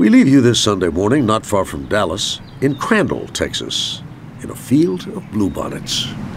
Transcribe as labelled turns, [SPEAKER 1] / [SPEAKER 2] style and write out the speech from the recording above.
[SPEAKER 1] We leave you this Sunday morning not far from Dallas, in Crandall, Texas, in a field of bluebonnets.